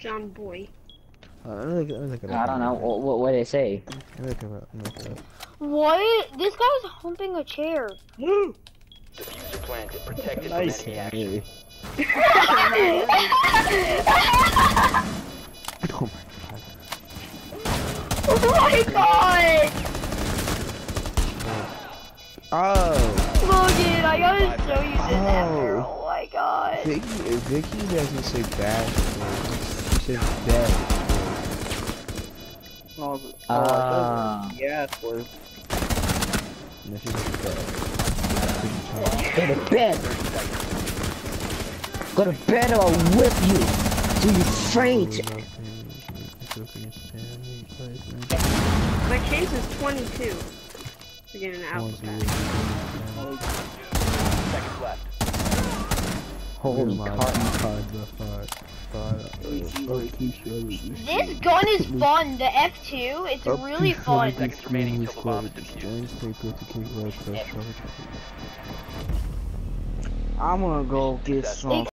John Boy. Look it up. I don't know. What did it say? Look it up. What? This guy's humping a chair. Diffuser planted, protected from Nice. enemy action. Oh my god. Oh my god! Oh. Logan, I gotta show you this Oh. after. Oh my god. Vicky doesn't say bad. She says bad. No, yeah, for No, she says bad. Go to bed. Go to bed or I'll whip you. Do you afraid? My chance is 22 to get an out. Seconds left. Holy cotton. This gun is fun. The F2, it's really fun. 5 seconds remaining until the bomb is defused. I'm gonna go get some.